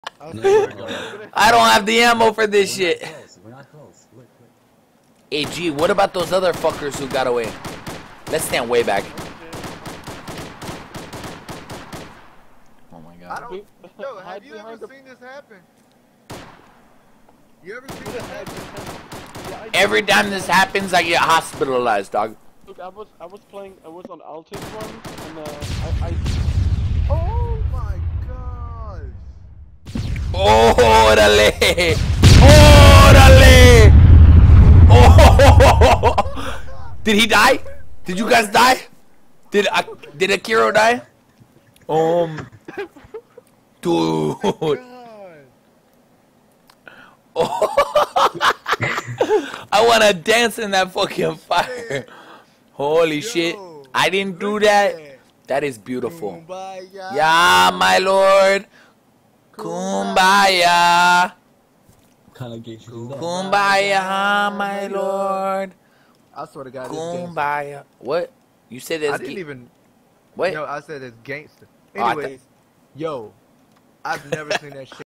I don't have the ammo for this shit. We're not close. Look. Hey, G, what about those other fuckers who got away? Let's stand way back. Oh my god. Yo, have you ever seen this happen? You ever seen this happen? Every time this happens, I get hospitalized, dog. Look, I was on Altis once, and Oh my gosh! Órale! Órale! Oh! Did he die? Did you guys die? Did Akiro die? Dude. Oh. I wanna dance in that fucking fire. Holy shit. I didn't do that. That is beautiful. Kumbaya. Yeah, my lord. Kumbaya. Kumbaya, my lord. I swear to God, Kumbaya. What? You said it's I didn't even. What? No, I said it's gangster. Oh, I Anyways, yo, I've never seen that shit.